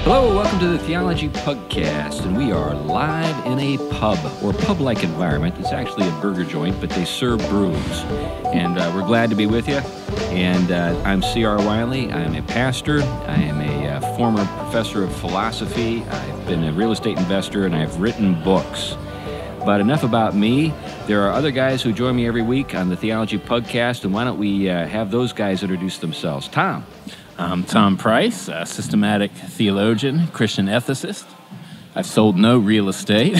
Hello, welcome to the Theology Pugcast, and we are live in a pub, or pub-like environment. It's actually a burger joint, but they serve brews. And we're glad to be with you. And I'm C.R. Wiley. I'm a pastor. I am a former professor of philosophy. I've been a real estate investor, and I've written books. But enough about me. There are other guys who join me every week on the Theology Pugcast, and why don't we have those guys introduce themselves. Tom. I'm Tom Price, a systematic theologian, Christian ethicist. I've sold no real estate,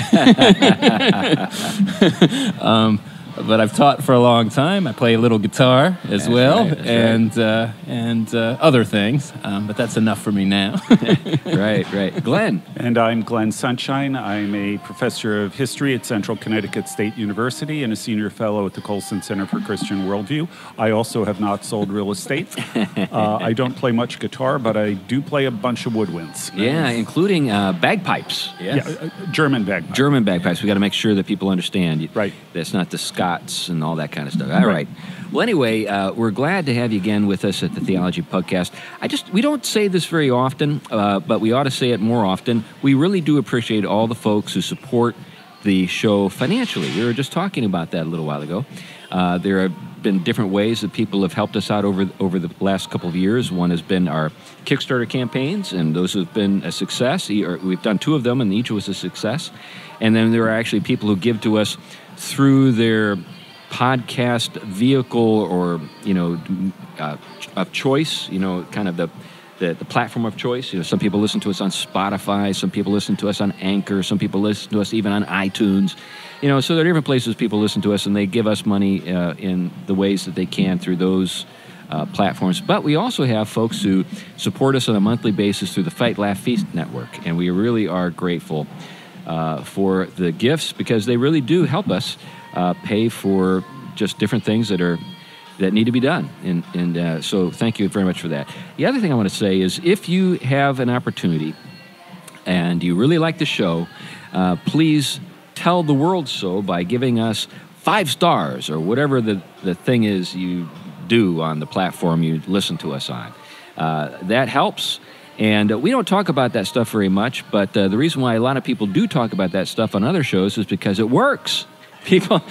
but I've taught for a long time. I play a little guitar as well, and other things. But that's enough for me now. Right. Glenn. And I'm Glenn Sunshine. I'm a professor of history at Central Connecticut State University and a senior fellow at the Colson Center for Christian Worldview. I also have not sold real estate. I don't play much guitar, but I do play a bunch of woodwinds. Yeah, including bagpipes. Yes. Yeah, German bagpipes. German bagpipes. We got to make sure that people understand. Right. That's not the Scots and all that kind of stuff. All right. Well, anyway, we're glad to have you again with us at the Theology Pugcast. We don't say this very often, but we ought to say it more often. We really do appreciate all the folks who support the show financially. We were just talking about that a little while ago. There have been different ways that people have helped us out over the last couple of years. One has been our Kickstarter campaigns, and those have been a success. We've done 2 of them, and each was a success. And then there are actually people who give to us through their podcast vehicle or, of choice, kind of the platform of choice. Some people listen to us on Spotify, some people listen to us on Anchor, some people listen to us even on iTunes. So there are different places people listen to us, and they give us money in the ways that they can through those platforms. But we also have folks who support us on a monthly basis through the Fight, Laugh, Feast network, and we really are grateful for the gifts because they really do help us pay for just different things that need to be done. And so thank you very much for that. The other thing I want to say is if you have an opportunity and you really like the show, please tell the world so by giving us 5 stars or whatever the thing is you do on the platform you listen to us on. That helps. And we don't talk about that stuff very much, but the reason why a lot of people do talk about that stuff on other shows is because it works. People,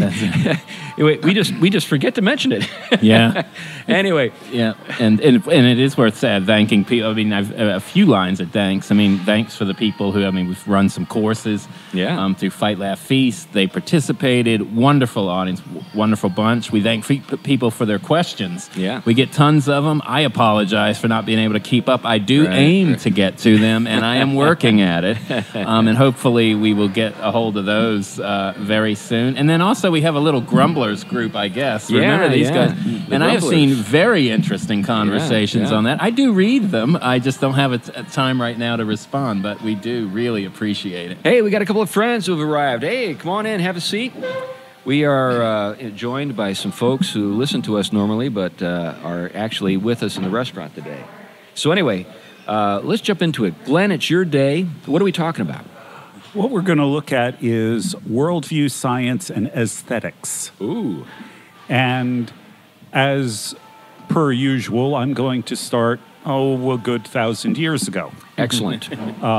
we just forget to mention it. Yeah. Anyway. Yeah, and it is worth thanking people. I mean, I've a few lines of thanks. I mean, thanks for the people who, we've run some courses. Yeah. Through Fight, Laugh, Feast. They participated. Wonderful audience. Wonderful bunch. We thank people for their questions. Yeah. We get tons of them. I apologize for not being able to keep up. I do aim to get to them, and I am working at it. And hopefully we will get a hold of those very soon. And then also we have a little grumblers group, I guess. Remember these guys? And I have seen very interesting conversations on that. I do read them. I just don't have a time right now to respond, but we do really appreciate it. Hey, we got a couple of friends who have arrived. Hey, come on in, have a seat. We are joined by some folks who listen to us normally, but are actually with us in the restaurant today. So anyway, let's jump into it. Glenn, it's your day. What are we talking about? What we're going to look at is worldview, science, and aesthetics. Ooh. And as per usual, I'm going to start, a good 1,000 years ago. Excellent.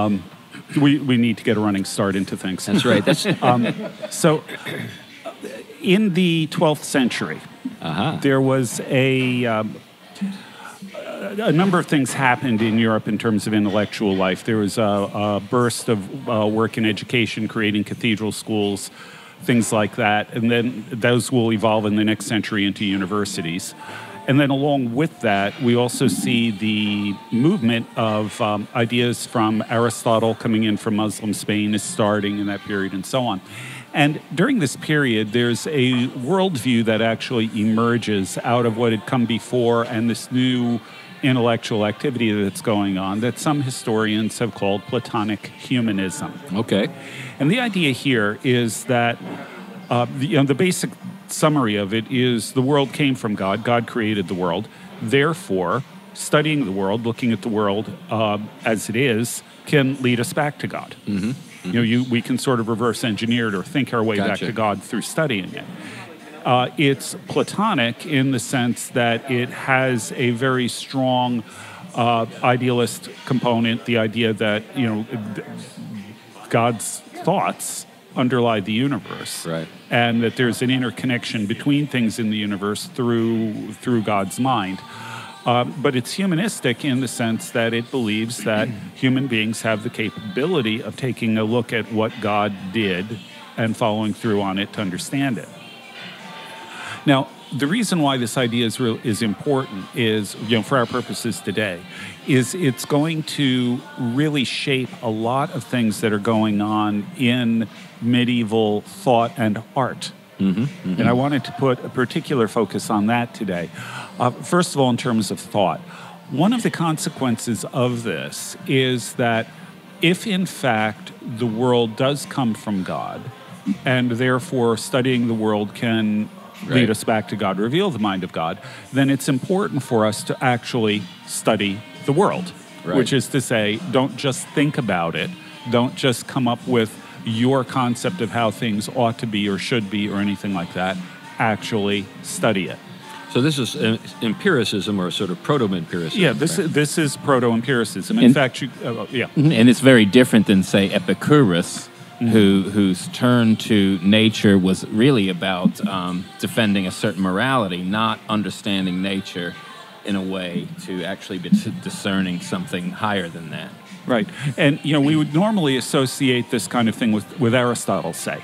We need to get a running start into things. That's right. So in the 12th century, there was a number of things happened in Europe in terms of intellectual life. There was a burst of work in education, creating cathedral schools, things like that. And then those will evolve in the next century into universities. And then along with that, we also see the movement of ideas from Aristotle coming in from Muslim Spain is starting in that period and so on. And during this period, there's a worldview that actually emerges out of what had come before and this new intellectual activity that's going on that some historians have called Platonic humanism. Okay. And the idea here is that the basic summary of it is the world came from God. God created the world. Therefore, studying the world, looking at the world as it is, can lead us back to God. Mm-hmm. Mm-hmm. We can sort of reverse engineer it or think our way back to God through studying it. It's Platonic in the sense that it has a very strong idealist component, the idea that, God's thoughts underlie the universe, Right. and that there's an interconnection between things in the universe through God's mind. But it's humanistic in the sense that it believes that human beings have the capability of taking a look at what God did and following through on it to understand it. Now, the reason why this idea is important is, for our purposes today, is it's going to really shape a lot of things that are going on in medieval thought and art. Mm-hmm, mm-hmm. And I wanted to put a particular focus on that today. First of all, in terms of thought, one of the consequences of this is that if, in fact, the world does come from God, and therefore studying the world can lead us back to God, reveal the mind of God, then it's important for us to actually study the world, which is to say, don't just think about it, don't just come up with your concept of how things ought to be or should be or anything like that, actually study it. So this is empiricism, or sort of proto-empiricism. Yeah, this is proto-empiricism. In fact, and it's very different than, say, Epicurus, whose turn to nature was really about defending a certain morality, not understanding nature in a way to actually be discerning something higher than that. Right. And, we would normally associate this kind of thing with Aristotle, say.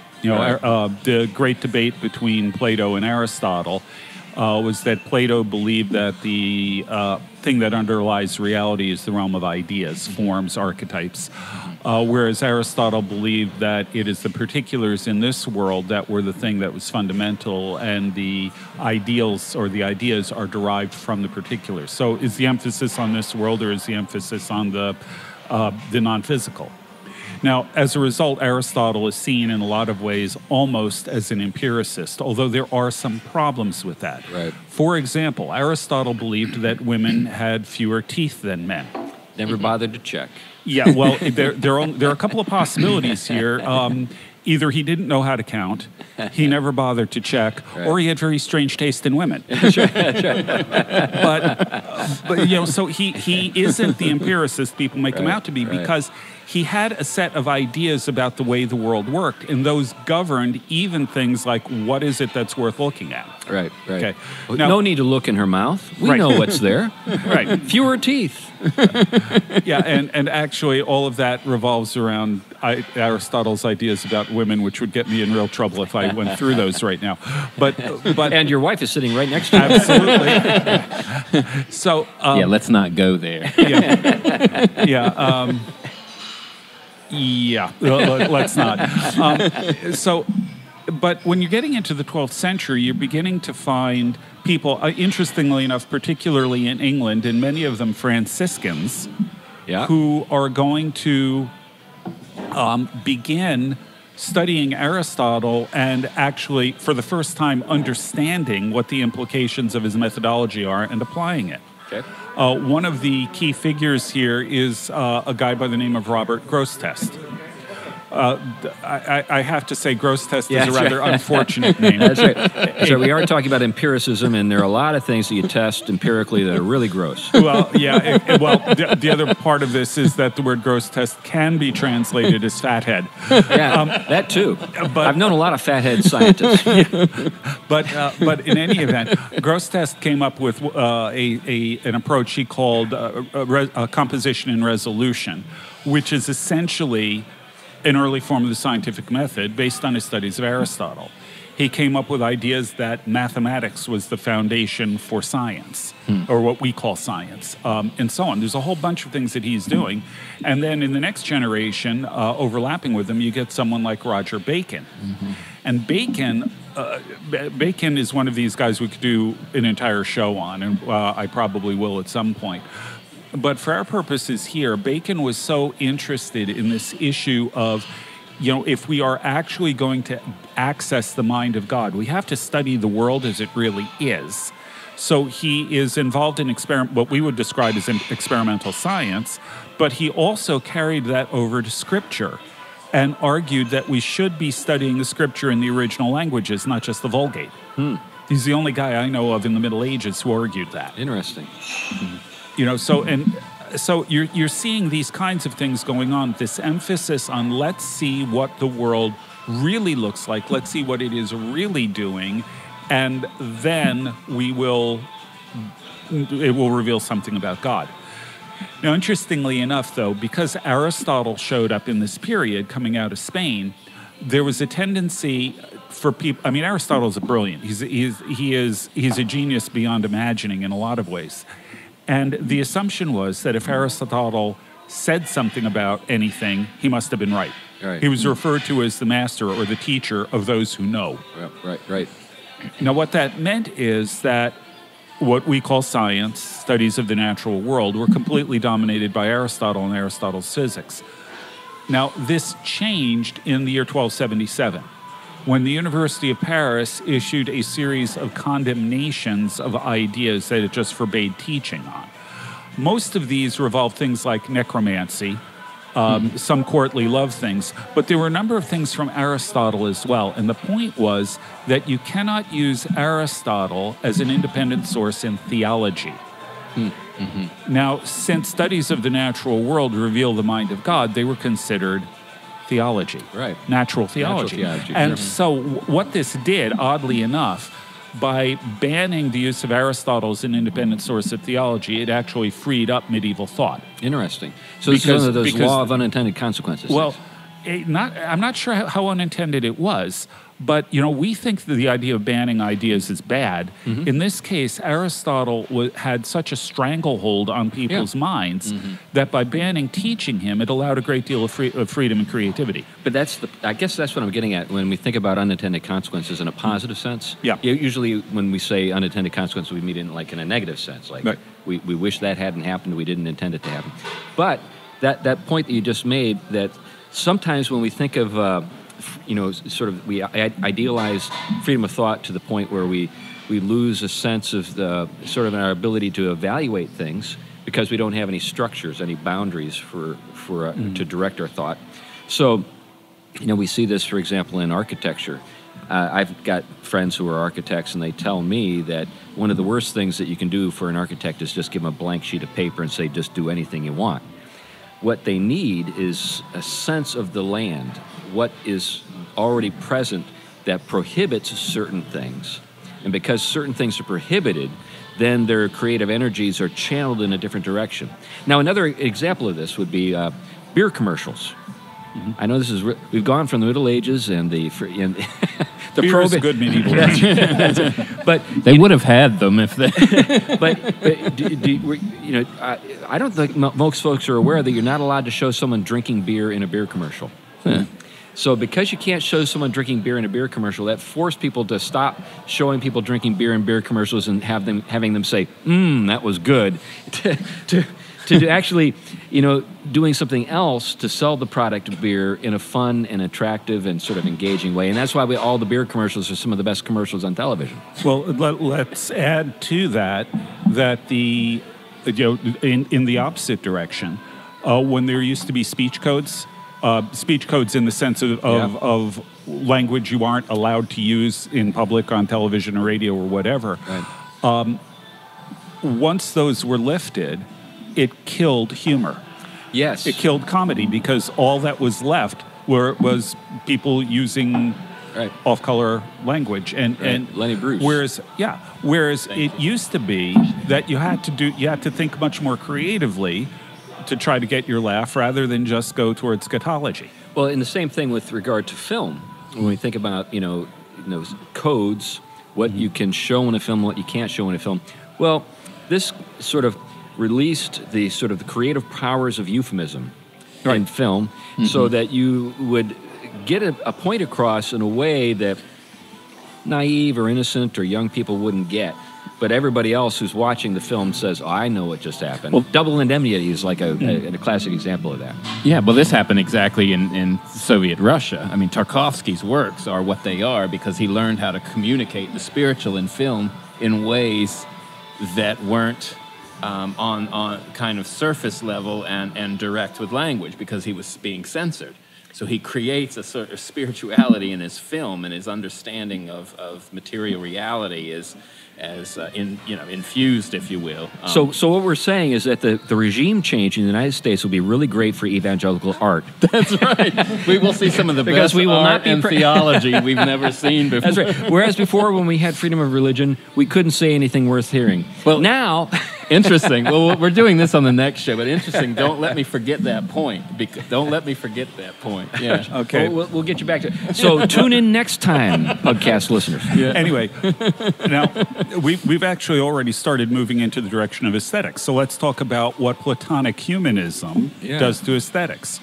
The great debate between Plato and Aristotle was that Plato believed that the thing that underlies reality is the realm of ideas, forms, archetypes, whereas Aristotle believed that it is the particulars in this world that were the thing that was fundamental, and the ideals or the ideas are derived from the particulars. So is the emphasis on this world, or is the emphasis on the non-physical? Now, as a result, Aristotle is seen in a lot of ways almost as an empiricist, although there are some problems with that. Right. For example, Aristotle believed that women had fewer teeth than men. Never bothered to check. Yeah, well, there are a couple of possibilities here. Either he didn't know how to count, he never bothered to check, or he had very strange taste in women. That's right. But so he isn't the empiricist people make him out to be, because he had a set of ideas about the way the world worked, and those governed even things like, what is it that's worth looking at? Right. Okay. Now, no need to look in her mouth. We know what's there. Right. Fewer teeth. Yeah, and actually all of that revolves around Aristotle's ideas about women, which would get me in real trouble if I went through those right now. But and your wife is sitting right next to you. Absolutely. So let's not go there. Let's not. But when you're getting into the 12th century, you're beginning to find people, interestingly enough, particularly in England, and many of them Franciscans, who are going to begin studying Aristotle and actually, for the first time, understanding what the implications of his methodology are and applying it. Okay. One of the key figures here is a guy by the name of Robert Grosseteste. I have to say Grosseteste is a rather unfortunate name. That's right. So we are talking about empiricism, and there are a lot of things that you test empirically that are really gross. Well, the other part of this is that the word Grosseteste can be translated as fathead. Yeah, that too. But I've known a lot of fathead scientists. But in any event, Grosseteste came up with an approach he called composition and resolution, which is essentially an early form of the scientific method based on his studies of Aristotle. He came up with ideas that mathematics was the foundation for science, or what we call science, and so on. There's a whole bunch of things that he's doing. And then in the next generation, overlapping with him, you get someone like Roger Bacon. Mm-hmm. And Bacon is one of these guys we could do an entire show on, and I probably will at some point. But for our purposes here, Bacon was so interested in this issue of, if we are actually going to access the mind of God, we have to study the world as it really is. So he is involved in what we would describe as experimental science, but he also carried that over to Scripture and argued that we should be studying the Scripture in the original languages, not just the Vulgate. He's the only guy I know of in the Middle Ages who argued that. Interesting. Mm-hmm. So you're seeing these kinds of things going on. This emphasis on let's see what the world really looks like. Let's see what it is really doing, and then it will reveal something about God. Now, interestingly enough, though, because Aristotle showed up in this period coming out of Spain, there was a tendency for people. I mean, Aristotle's brilliant. He's a genius beyond imagining in a lot of ways. And the assumption was that if Aristotle said something about anything, he must have been right. Right. He was referred to as the master or the teacher of those who know. Right. Now, what that meant is that what we call science, studies of the natural world, were completely dominated by Aristotle and Aristotle's physics. Now, this changed in the year 1277, when the University of Paris issued a series of condemnations of ideas that it just forbade teaching on. Most of these revolved things like necromancy, some courtly love things, but there were a number of things from Aristotle as well. And the point was that you cannot use Aristotle as an independent source in theology. Now, since studies of the natural world reveal the mind of God, they were considered theology, right? Natural theology. And so what this did, oddly enough, by banning the use of Aristotle as an independent source of theology, it actually freed up medieval thought. Interesting. So this is one of those law of unintended consequences. Well, I'm not sure how unintended it was, but we think that the idea of banning ideas is bad. In this case, Aristotle had such a stranglehold on people's minds that by banning teaching him, it allowed a great deal of freedom and creativity. But I guess that's what I'm getting at when we think about unintended consequences in a positive sense. Yeah. Usually when we say unintended consequences, we mean it in a negative sense. Like right. we wish that hadn't happened, we didn't intend it to happen. But that point that you just made, that sometimes when we think of we idealize freedom of thought to the point where we lose a sense of our ability to evaluate things because we don't have any structures, any boundaries to direct our thought. So, we see this, for example, in architecture. I've got friends who are architects, and they tell me that one of the worst things that you can do for an architect is just give them a blank sheet of paper and say, just do anything you want. What they need is a sense of the land, what is already present that prohibits certain things. And because certain things are prohibited, then their creative energies are channeled in a different direction. Now, another example of this would be beer commercials. I know we've gone from the Middle Ages and the beer is good medieval. But they would have had them if they. I don't think most folks are aware that you're not allowed to show someone drinking beer in a beer commercial. So because you can't show someone drinking beer in a beer commercial, that forced people to stop showing people drinking beer in beer commercials and having them say, that was good, to actually, doing something else to sell the product of beer in a fun and attractive and sort of engaging way. And that's why all the beer commercials are some of the best commercials on television. Well, let's add to that the, in the opposite direction, when there used to be speech codes in the sense of language you aren't allowed to use in public on television or radio or whatever. Right. Once those were lifted, it killed humor. Yes. It killed comedy because all that was left was people using off-color language and Lenny Bruce. Whereas it used to be that you had to think much more creatively to try to get your laugh rather than just go towards scatology. Well, and the same thing with regard to film. When we think about codes, what you can show in a film, what you can't show in a film. Well, this sort of released the creative powers of euphemism in film, so that you would get a point across in a way that naive or innocent or young people wouldn't get. But everybody else who's watching the film says, I know what just happened. Well, Double Indemnity is like a classic example of that. Yeah, well, this happened exactly in Soviet Russia. I mean, Tarkovsky's works are what they are because he learned how to communicate the spiritual in film in ways that weren't on kind of surface level and direct with language because he was being censored. So he creates a sort of spirituality in his film, and his understanding of material reality is infused, if you will. So what we're saying is that the regime change in the United States will be really great for evangelical art. That's right. We will see some of the Because best we will art not be and theology we've never seen before. That's right. Whereas before, when we had freedom of religion, we couldn't say anything worth hearing. Well, now... Interesting. Well, we're doing this on the next show, but interesting. Don't let me forget that point. Don't let me forget that point. Yeah. Okay. We'll get you back to it. So tune in next time, podcast listeners. Yeah. Anyway, now we've actually already started moving into the direction of aesthetics. So let's talk about what Platonic humanism does to aesthetics.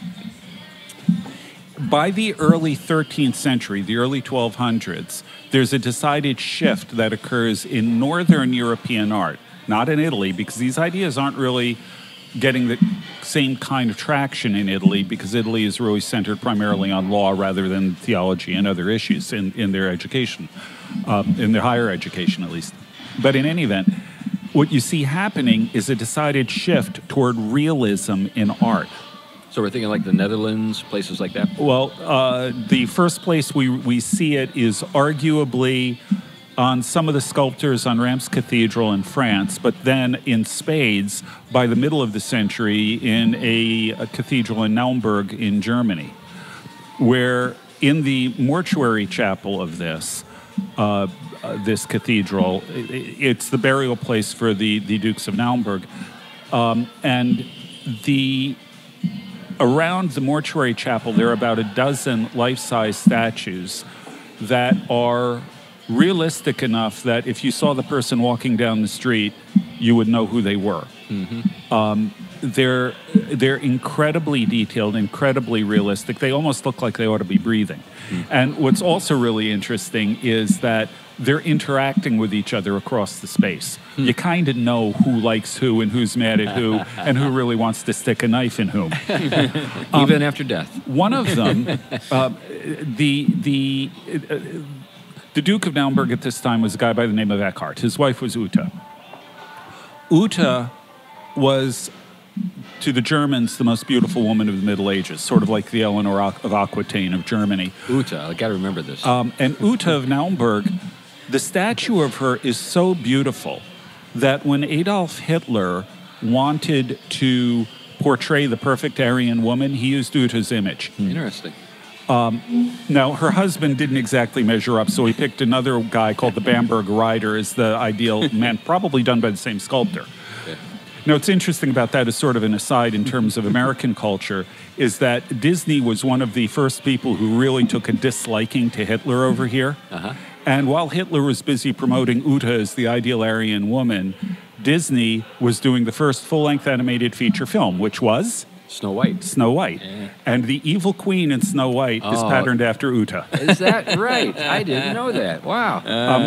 By the early 13th century, the early 1200s, there's a decided shift that occurs in Northern European art. Not in Italy, because these ideas aren't really getting the same kind of traction in Italy, because Italy is really centered primarily on law rather than theology and other issues in their education, in their higher education at least. But in any event, what you see happening is a decided shift toward realism in art. So we're thinking like the Netherlands, places like that? Well, the first place we see it is arguably on some of the sculptors on Reims Cathedral in France, but then in spades by the middle of the century in a cathedral in Naumburg in Germany, where in the mortuary chapel of this cathedral, it's the burial place for the Dukes of Naumburg, and around the mortuary chapel there are about a dozen life-size statues that are realistic enough that if you saw the person walking down the street, you would know who they were. Mm-hmm. They're incredibly detailed, incredibly realistic. They almost look like they ought to be breathing. Mm-hmm. And what's also really interesting is that they're interacting with each other across the space. Mm-hmm. You kind of know who likes who and who's mad at who and who really wants to stick a knife in whom. Even after death. One of them, the Duke of Naumburg at this time was a guy by the name of Eckhart. His wife was Uta. Uta was, to the Germans, the most beautiful woman of the Middle Ages, sort of like the Eleanor of Aquitaine of Germany. Uta, I got to remember this. And Uta of Naumburg, the statue of her is so beautiful that when Adolf Hitler wanted to portray the perfect Aryan woman, he used Uta's image. Interesting. Now, her husband didn't exactly measure up, so he picked another guy called the Bamberg Rider as the ideal man, probably done by the same sculptor. Okay. Now, what's interesting about that, as sort of an aside in terms of American culture, is that Disney was one of the first people who really took a disliking to Hitler over here. Uh-huh. And while Hitler was busy promoting Uta as the ideal Aryan woman, Disney was doing the first full-length animated feature film, which was... Snow White. Snow White. Yeah. And the evil queen in Snow White is patterned after Uta. Is that right? I didn't know that. Wow.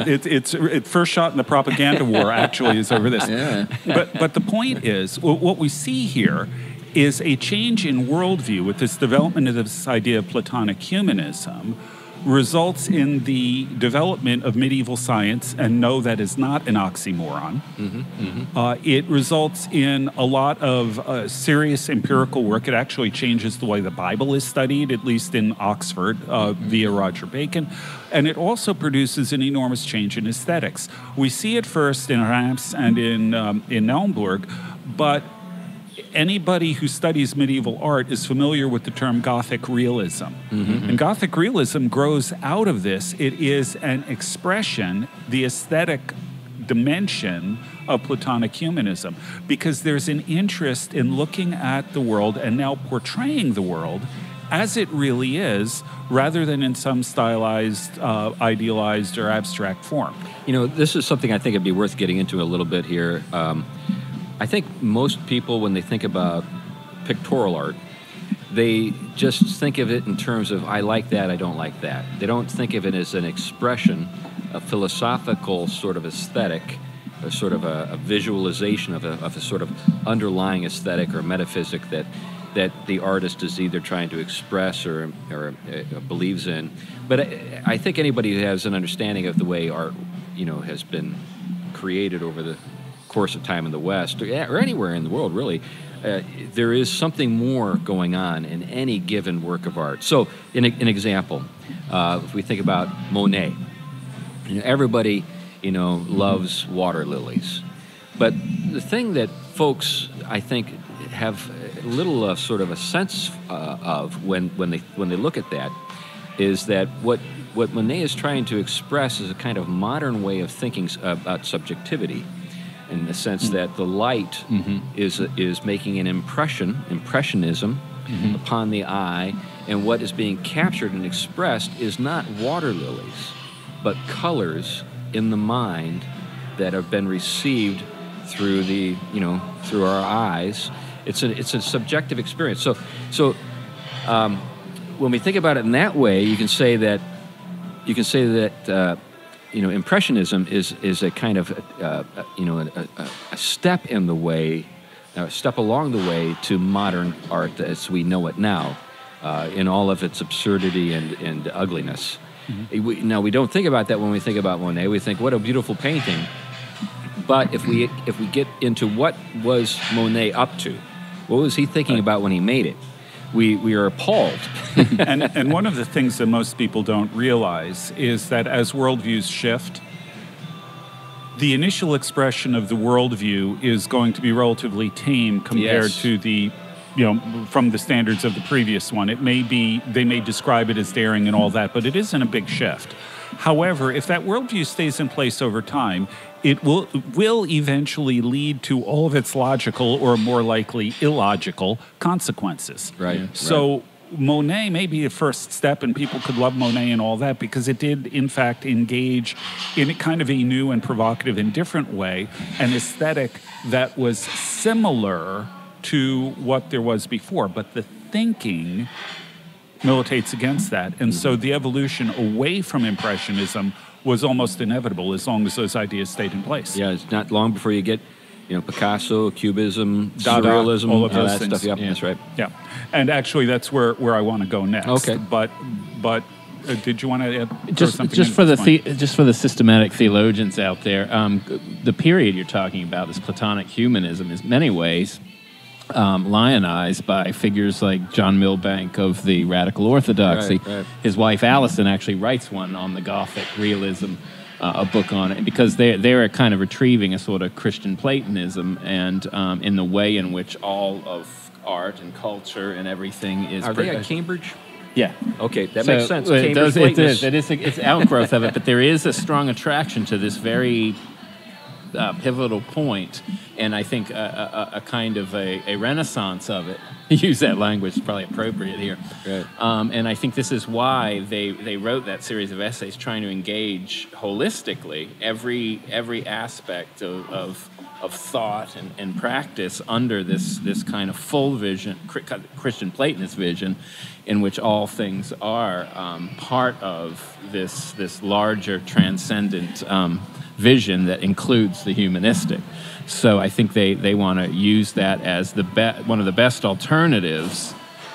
It first shot in the propaganda war, actually, is over this. Yeah. But the point is, what we see here is a change in worldview with this development of this idea of Platonic humanism results in the development of medieval science, and no, that is not an oxymoron. Mm-hmm, mm-hmm. It results in a lot of serious empirical work. It actually changes the way the Bible is studied, at least in Oxford, via Roger Bacon. And it also produces an enormous change in aesthetics. We see it first in Reims and in Naumburg, but anybody who studies medieval art is familiar with the term Gothic realism. Mm-hmm. And Gothic realism grows out of this. It is an expression, the aesthetic dimension of Platonic humanism, because there's an interest in looking at the world and now portraying the world as it really is, rather than in some stylized, idealized, or abstract form. You know, this is something I think it'd be worth getting into a little bit here. I think most people, when they think about pictorial art, they just think of it in terms of, I like that, I don't like that. They don't think of it as an expression, a philosophical sort of aesthetic, a sort of a visualization of a sort of underlying aesthetic or metaphysic that the artist is either trying to express or believes in. But I think anybody who has an understanding of the way art, has been created over the course of time in the West, or anywhere in the world, really, there is something more going on in any given work of art. So, an example, if we think about Monet, everybody, loves water lilies. But the thing that folks, I think, have little sort of a sense of when they look at that is that what Monet is trying to express is a kind of modern way of thinking about subjectivity, in the sense that the light is making an impressionism upon the eye, and what is being captured and expressed is not water lilies, but colors in the mind that have been received through through our eyes. It's a subjective experience. So when we think about it in that way, you can say that impressionism is a kind of a step in the way, a step along the way to modern art as we know it now, in all of its absurdity and ugliness. Now, we don't think about that when we think about Monet. We think, what a beautiful painting. But if we get into what was Monet up to, what was he thinking about when he made it, we are appalled. and one of the things that most people don't realize is that as worldviews shift, the initial expression of the worldview is going to be relatively tame compared to the, from the standards of the previous one. They may describe it as daring and all that, but it isn't a big shift. However, if that worldview stays in place over time, it will eventually lead to all of its logical, or more likely illogical, consequences. Right. So Monet may be the first step, and people could love Monet and all that because it did, in fact, engage in a kind of a new and provocative and different way, an aesthetic that was similar to what there was before. But the thinking militates against that. And so the evolution away from Impressionism was almost inevitable as long as those ideas stayed in place. Yeah, it's not long before you get, Picasso, Cubism, Dada, Surrealism, all of those that things. stuff. Yep, Yeah. that's right. Yeah. And actually, that's where I want to go next. Okay. But did you want to add something? Just for the systematic theologians out there, the period you're talking about, this Platonic humanism, is in many ways lionized by figures like John Milbank of the Radical Orthodoxy. Right. His wife Allison actually writes one on the Gothic realism, a book on it, because they're kind of retrieving a sort of Christian Platonism, and in the way in which all of art and culture and everything is. Are they at Cambridge? Yeah. Okay, that makes sense. It's outgrowth of it, but there is a strong attraction to this very pivotal point, and I think a kind of a renaissance of it. Use that language is probably appropriate here. Right. And I think this is why they wrote that series of essays, trying to engage holistically every aspect of thought and practice under this kind of full vision, Christian Platonist vision, in which all things are part of this larger transcendent vision that includes the humanistic. So I think they want to use that as one of the best alternatives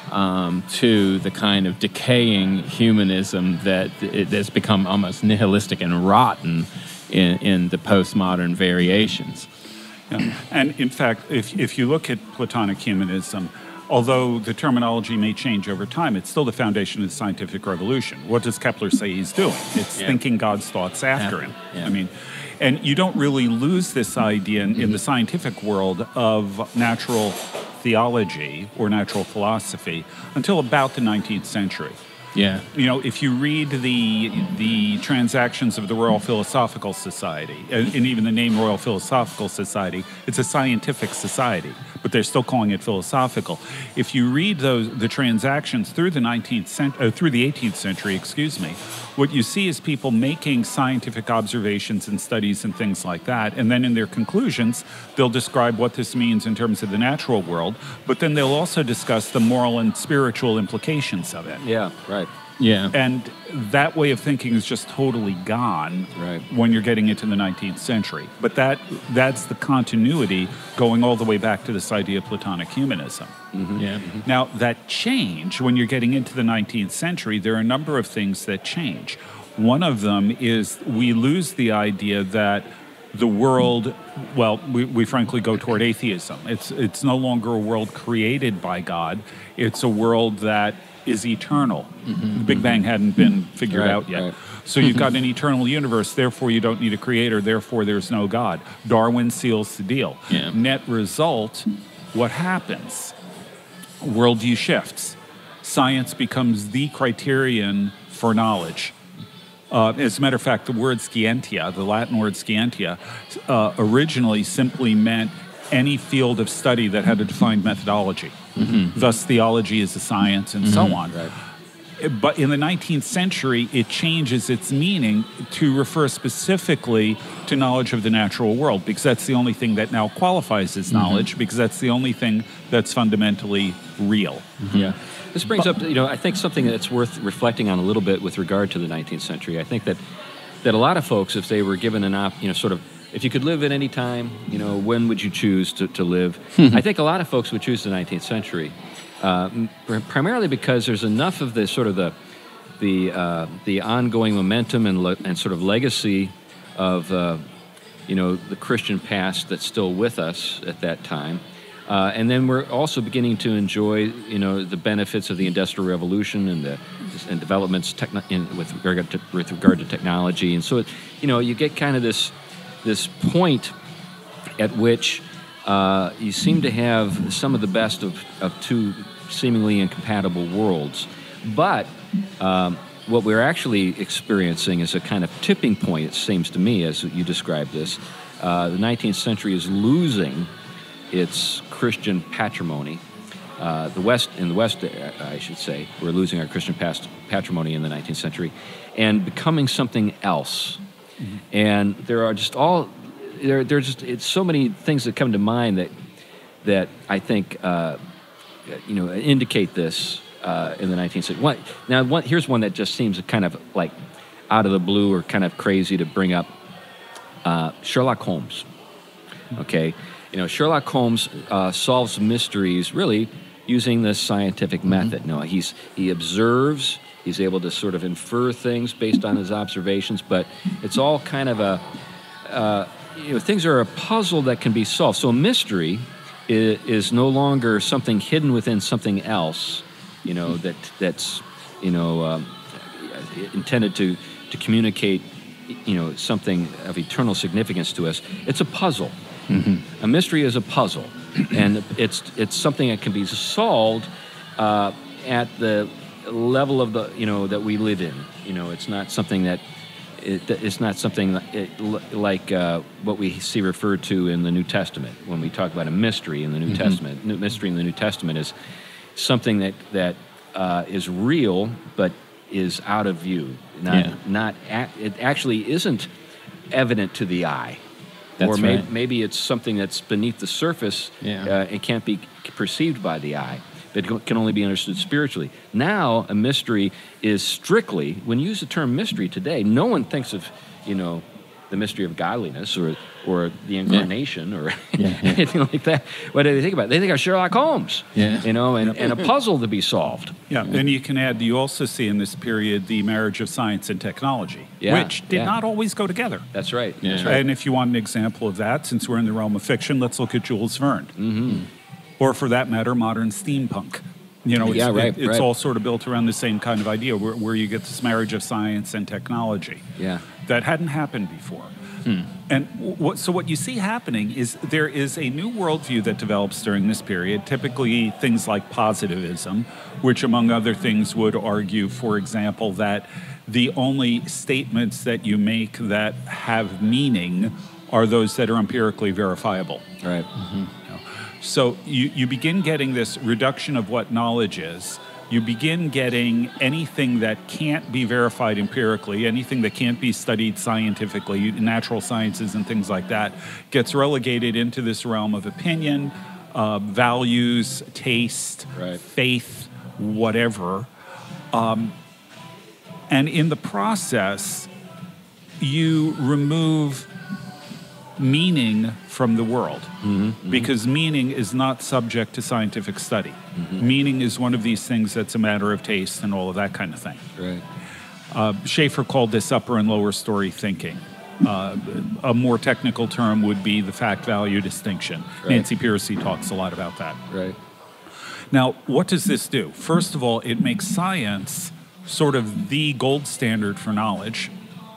to the kind of decaying humanism that has become almost nihilistic and rotten in the postmodern variations. Yeah. And in fact, if you look at Platonic humanism, although the terminology may change over time, it's still the foundation of the scientific revolution. What does Kepler say he's doing? It's thinking God's thoughts after him. Yeah. I mean, and you don't really lose this idea in the scientific world of natural theology or natural philosophy until about the 19th century. Yeah. If you read the transactions of the Royal Philosophical Society, and even the name Royal Philosophical Society, it's a scientific society, but they're still calling it philosophical. If you read the transactions through the 18th century, what you see is people making scientific observations and studies and things like that, and then in their conclusions, they'll describe what this means in terms of the natural world, but then they'll also discuss the moral and spiritual implications of it. Yeah, right. Yeah. And that way of thinking is just totally gone when you're getting into the 19th century. But that's the continuity going all the way back to this idea of Platonic humanism. Mm-hmm. Yeah. Mm-hmm. Now, that change, when you're getting into the 19th century, there are a number of things that change. One of them is we lose the idea that the world, well, we frankly go toward atheism. It's no longer a world created by God. It's a world that is eternal. The Big Bang hadn't been figured out yet. Right. So you've got an eternal universe, therefore you don't need a creator, therefore there's no God. Darwin seals the deal. Yeah. Net result, what happens? Worldview shifts. Science becomes the criterion for knowledge. As a matter of fact, the word scientia, the Latin word scientia, originally simply meant any field of study that had a defined methodology. Thus, theology is a science and so on. Right. But in the 19th century, it changes its meaning to refer specifically to knowledge of the natural world, because that's the only thing that now qualifies as knowledge, because that's the only thing that's fundamentally real. Yeah. This brings up, I think something that's worth reflecting on a little bit with regard to the 19th century. I think that a lot of folks, if they were given if you could live at any time, when would you choose to live? I think a lot of folks would choose the 19th century, primarily because there's enough of the sort of the ongoing momentum and sort of legacy of the Christian past that's still with us at that time. And then we're also beginning to enjoy, the benefits of the Industrial Revolution and developments with regard to technology. And so, you get kind of this point at which you seem to have some of the best of two seemingly incompatible worlds. But what we're actually experiencing is a kind of tipping point, it seems to me, as you described this. The 19th century is losing its Christian patrimony. In the West, I should say, we're losing our Christian patrimony in the 19th century and becoming something else. And there are just it's so many things that come to mind that I think indicate this in the 19th century. Here's one that just seems kind of like out of the blue or kind of crazy to bring up. Sherlock Holmes. Okay. Sherlock Holmes solves mysteries really using this scientific method. He observes, he's able to sort of infer things based on his observations, but it's all kind of things are a puzzle that can be solved. So a mystery is no longer something hidden within something else, that's intended to communicate, something of eternal significance to us. It's a puzzle. A mystery is a puzzle, and it's something that can be solved at the level of that we live in. It's not something that like what we see referred to in the New Testament when we talk about a mystery in the New Testament. Mystery in the New Testament is something that is real but is out of view. It actually isn't evident to the eye. That's Maybe it's something that's beneath the surface. It can't be perceived by the eye. It can only be understood spiritually. Now, a mystery is strictly, when you use the term mystery today, no one thinks of, the mystery of godliness or the incarnation or anything like that. What do they think about? They think of Sherlock Holmes, and a puzzle to be solved. Yeah, and you also see in this period the marriage of science and technology, which did not always go together. That's right. Yeah. That's right. And if you want an example of that, since we're in the realm of fiction, let's look at Jules Verne. Or for that matter, modern steampunk. It's all sort of built around the same kind of idea where you get this marriage of science and technology. Yeah. That hadn't happened before. And what you see happening is there is a new worldview that develops during this period, typically things like positivism, which among other things would argue, for example, that the only statements that you make that have meaning are those that are empirically verifiable. Right. So you begin getting this reduction of what knowledge is. You begin getting anything that can't be verified empirically, anything that can't be studied scientifically, natural sciences and things like that, gets relegated into this realm of opinion, values, taste, faith, whatever. And in the process, you remove meaning from the world, because meaning is not subject to scientific study. Meaning is one of these things that's a matter of taste and all of that kind of thing. Right. Schaeffer called this upper and lower story thinking. A more technical term would be the fact-value distinction. Right. Nancy Pearcey talks a lot about that. Right. Now, what does this do? First of all, it makes science sort of the gold standard for knowledge.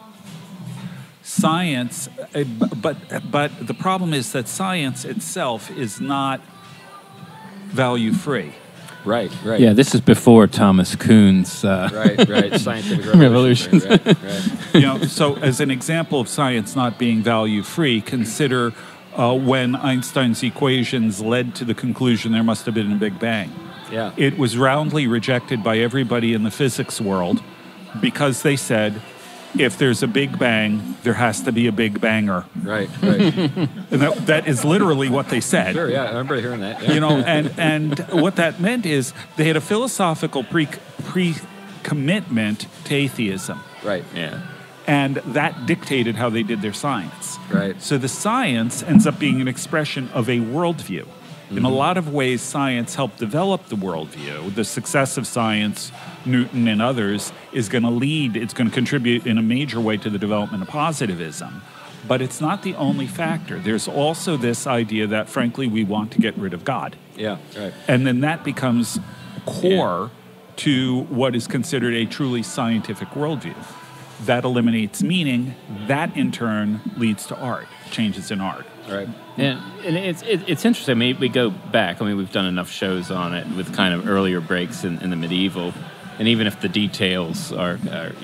Science, but the problem is that science itself is not value-free. Right. Yeah, this is before Thomas Kuhn's Right. Scientific revolution. Right. So as an example of science not being value-free, consider when Einstein's equations led to the conclusion there must have been a Big Bang. Yeah. It was roundly rejected by everybody in the physics world because they said, if there's a Big Bang, there has to be a Big Banger. Right. And that is literally what they said. Sure, yeah, I remember hearing that. Yeah. And what that meant is they had a philosophical pre-commitment to atheism. Right. Yeah. And that dictated how they did their science. Right. So the science ends up being an expression of a worldview. In a lot of ways, science helped develop the worldview. The success of science, Newton and others, it's going to contribute in a major way to the development of positivism. But it's not the only factor. There's also this idea that, frankly, we want to get rid of God. Yeah, right. And then that becomes core to what is considered a truly scientific worldview. That eliminates meaning. That, in turn, leads to art, changes in art. Right. And it's interesting. I mean, we go back. I mean, we've done enough shows on it with kind of earlier breaks in the medieval, and even if the details are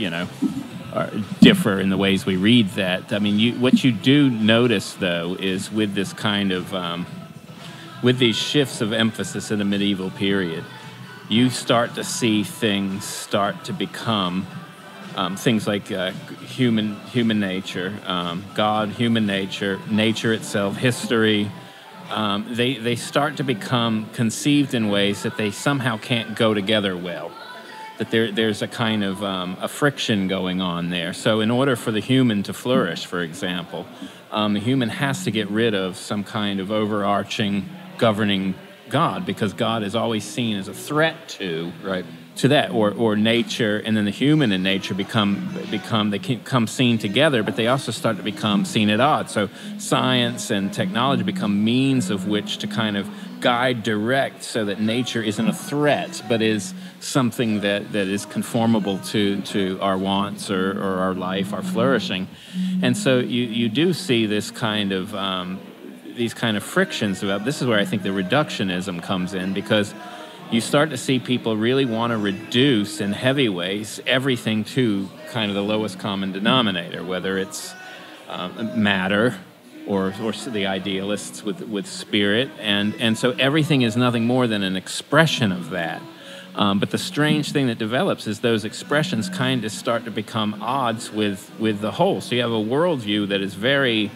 differ in the ways we read that. I mean, what you do notice though is with this kind of with these shifts of emphasis in the medieval period, you start to see things start to become. Things like human nature, God, human nature, nature itself, history, they start to become conceived in ways that they somehow can't go together well. That there's a kind of a friction going on there. So in order for the human to flourish, for example, the human has to get rid of some kind of overarching governing God, because God is always seen as a threat to that, or nature, and then the human and nature become seen together, but they also start to become seen at odds. So science and technology become means of which to kind of guide, direct, so that nature isn't a threat, but is something that is conformable to our wants or our life, our flourishing. And so you do see this kind of these kind of frictions about. This is where I think the reductionism comes in, because you start to see people really want to reduce in heavy ways everything to kind of the lowest common denominator, whether it's matter or the idealists with spirit. And so everything is nothing more than an expression of that. But the strange thing that develops is those expressions kind of start to become odds with the whole. So you have a worldview that is very...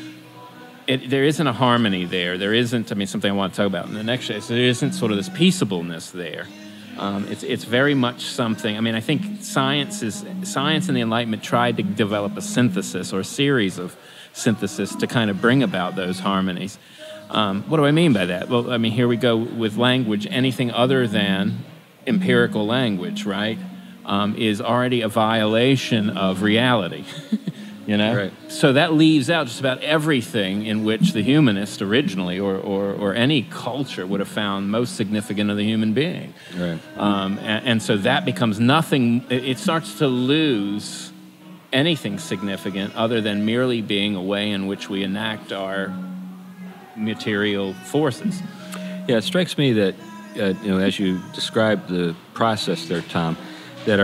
there isn't a harmony there. There isn't, something I want to talk about in the next show. So there isn't sort of this peaceableness there. It's very much something. I think science and the Enlightenment tried to develop a synthesis or a series of synthesis to kind of bring about those harmonies. What do I mean by that? Well, here we go with language. Anything other than empirical language, right, is already a violation of reality. Right. So that leaves out just about everything in which the humanist originally or any culture would have found most significant of the human being. Right. And so that becomes nothing. It starts to lose anything significant other than merely being a way in which we enact our material forces. Yeah, it strikes me that, as you described the process there, Tom, that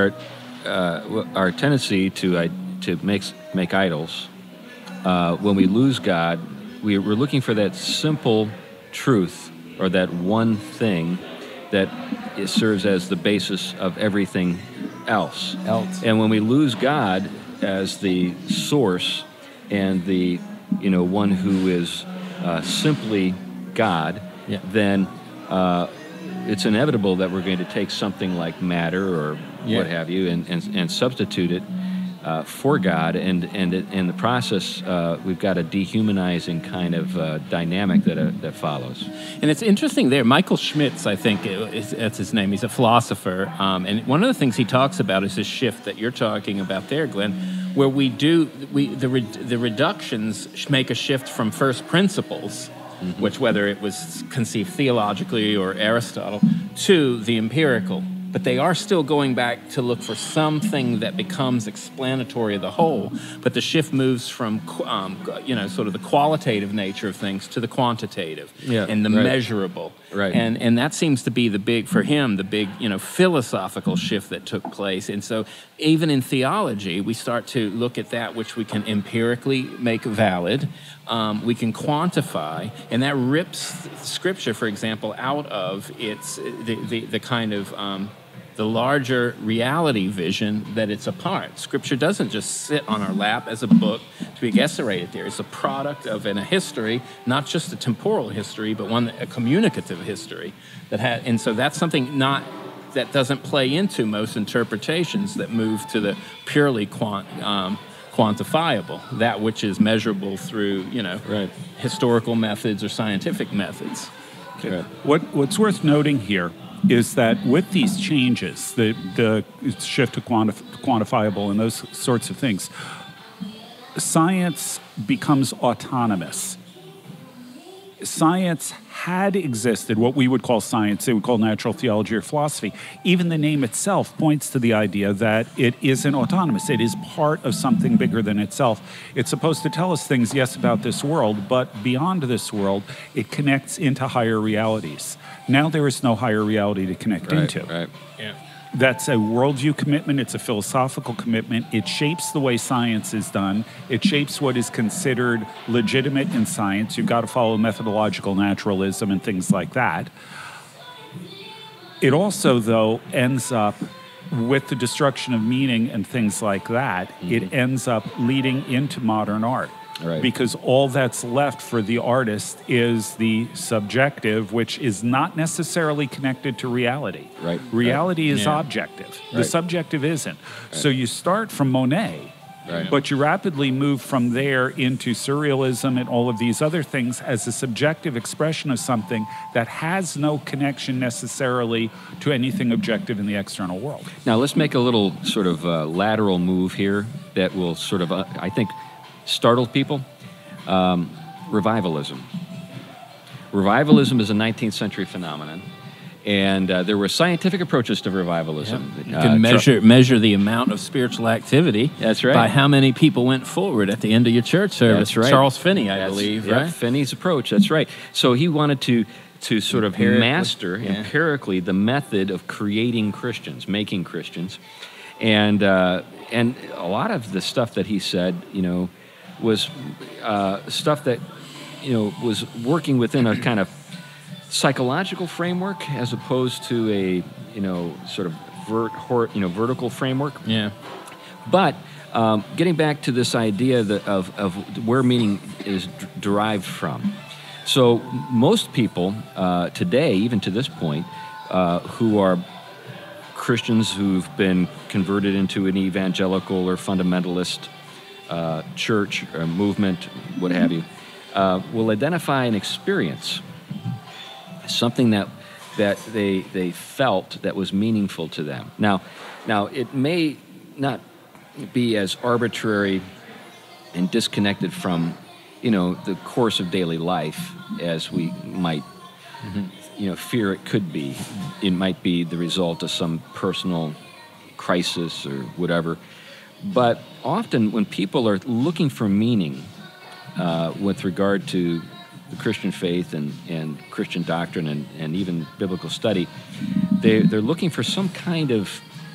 our tendency to make idols, when we lose God, we're looking for that simple truth, or that one thing that serves as the basis of everything else. And when we lose God as the source and the one who is simply God, then it's inevitable that we're going to take something like matter or what have you and substitute it for God, and in the process, we've got a dehumanizing kind of dynamic that follows. And it's interesting there. Michael Schmitz, I think that's his name. He's a philosopher, and one of the things he talks about is this shift that you're talking about there, Glenn, where the reductions make a shift from first principles, which whether it was conceived theologically or Aristotle, to the empirical. But they are still going back to look for something that becomes explanatory of the whole. But the shift moves from, sort of the qualitative nature of things to the quantitative and the measurable. Right. And that seems to be the big philosophical shift that took place. And so even in theology, we start to look at that which we can empirically make valid. We can quantify, and that rips Scripture, for example, out of the kind of the larger reality vision that it's a part. Scripture doesn't just sit on our lap as a book to be eviscerated there. It's a product of a history, not just a temporal history, but a communicative history and so that's something that doesn't play into most interpretations that move to the purely quantifiable, that which is measurable through, historical methods or scientific methods. Okay. What's worth noting here is that with these changes, the shift to quantifiable and those sorts of things, science becomes autonomous. Science had existed, what we would call science, they would call natural theology or philosophy. Even the name itself points to the idea that it isn't autonomous. It is part of something bigger than itself. It's supposed to tell us things, yes, about this world, but beyond this world, it connects into higher realities. Now there is no higher reality to connect into. Right. Yeah. That's a worldview commitment. It's a philosophical commitment. It shapes the way science is done. It shapes what is considered legitimate in science. You've got to follow methodological naturalism and things like that. It also, though, ends up with the destruction of meaning and things like that. It ends up leading into modern art. Right. Because all that's left for the artist is the subjective, which is not necessarily connected to reality. Right. Reality is objective. The subjective isn't. So you start from Monet, but you rapidly move from there into surrealism and all of these other things as a subjective expression of something that has no connection necessarily to anything objective in the external world. Now, let's make a little sort of lateral move here that will sort of, I think, startle people. Revivalism. Revivalism is a 19th century phenomenon, and there were scientific approaches to revivalism. You can measure the amount of spiritual activity. That's right. By how many people went forward at the end of your church service. That's right. Charles Finney, I believe, right? Finney's approach. That's right. So he wanted to sort of master empirically the method of creating Christians, making Christians, and a lot of the stuff that he said, was stuff that, was working within a kind of psychological framework as opposed to a, sort of vertical framework. Yeah. But getting back to this idea of where meaning is derived from. So most people today, even to this point, who are Christians who've been converted into an evangelical or fundamentalist church or movement, what have you, will identify an experience, something that they felt that was meaningful to them. Now it may not be as arbitrary and disconnected from, the course of daily life as we might, fear it could be. It might be the result of some personal crisis or whatever. But often when people are looking for meaning with regard to the Christian faith and Christian doctrine and even biblical study, they're looking for some kind of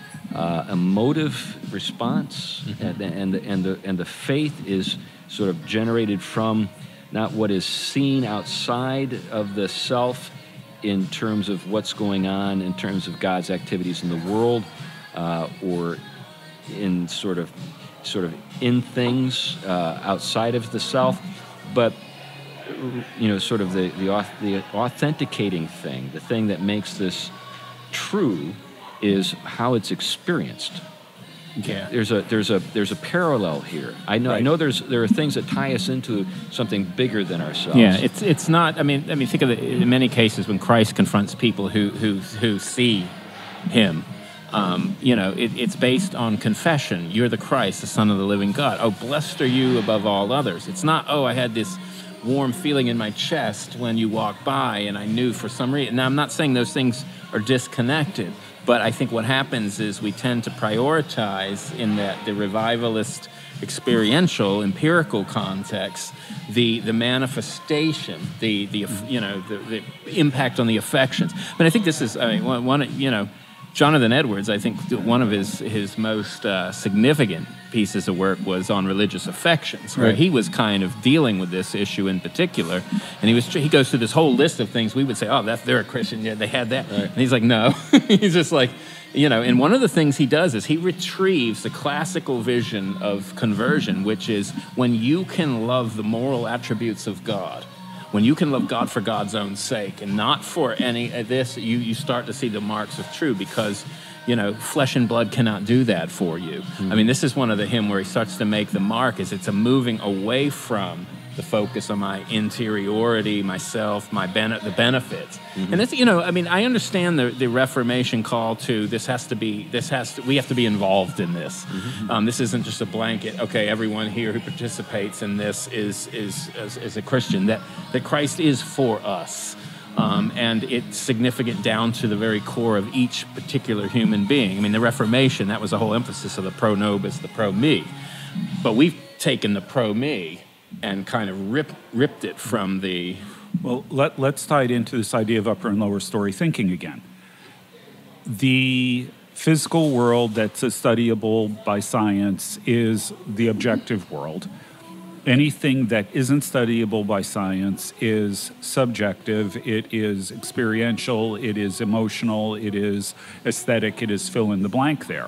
emotive response, and the faith is sort of generated from not what is seen outside of the self in terms of what's going on in terms of God's activities in the world, or in sort of in things outside of the self, but sort of the authenticating thing, the thing that makes this true, is how it's experienced. Yeah. There's a parallel here. I know there are things that tie us into something bigger than ourselves. Yeah, it's not. I mean, think of it in many cases when Christ confronts people who see him. It's based on confession. You're the Christ, the Son of the living God. Oh, blessed are you above all others. It's not, oh, I had this warm feeling in my chest when you walked by and I knew for some reason. Now, I'm not saying those things are disconnected, but I think what happens is we tend to prioritize in the revivalist experiential, empirical context, the manifestation, the impact on the affections. But I think this is, Jonathan Edwards, I think one of his most significant pieces of work was on religious affections, where he was kind of dealing with this issue in particular. And he goes through this whole list of things we would say, oh, they're a Christian, yeah, they had that. Right. And he's like, no. He's just like, and one of the things he does is he retrieves the classical vision of conversion, which is when you can love the moral attributes of God, when you can love God for God's own sake and not for any of this, you start to see the marks of true, because, flesh and blood cannot do that for you. Mm-hmm. I mean, this is one of the hymn where he starts to make the mark, is it's a moving away from the focus on my interiority, myself, the benefits. Mm-hmm. And it's, I understand the Reformation call to we have to be involved in this. Mm-hmm. This isn't just a blanket, okay, everyone here who participates in this is a Christian, that Christ is for us. And it's significant down to the very core of each particular human being. I mean, the Reformation, that was the whole emphasis of the pro nobis, the pro me. But we've taken the pro me and kind of ripped it from the... Well, let's tie it into this idea of upper and lower story thinking again. The physical world that's studyable by science is the objective world. Anything that isn't studyable by science is subjective, it is experiential, it is emotional, it is aesthetic, it is fill in the blank there.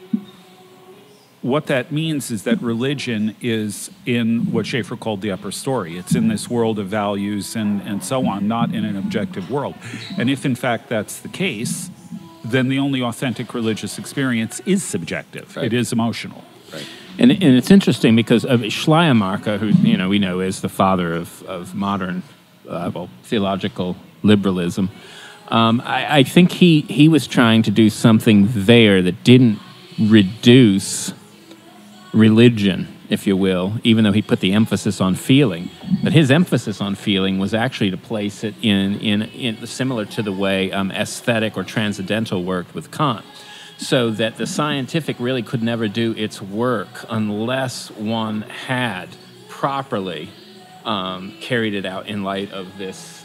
What that means is that religion is in what Schaeffer called the upper story. It's in this world of values and so on, not in an objective world. And if in fact that's the case, then the only authentic religious experience is subjective. Right. It is emotional. Right. And it's interesting because Schleiermacher, who we know is the father of modern theological liberalism, I think he was trying to do something there that didn't reduce religion, if you will, even though he put the emphasis on feeling. But his emphasis on feeling was actually to place it in similar to the way aesthetic or transcendental worked with Kant, so that the scientific really could never do its work unless one had properly carried it out in light of this